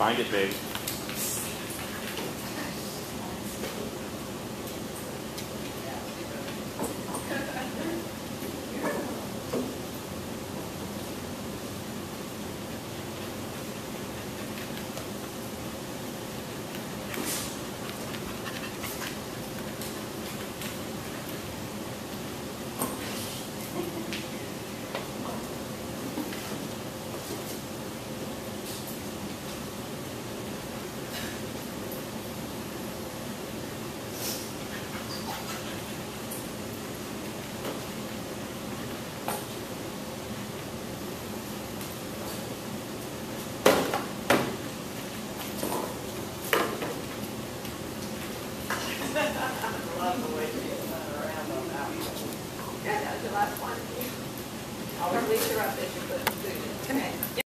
Find it, babe. I love the way she gets around on that one. Good, that was your last one. I'll release her up as you put food in. Come in.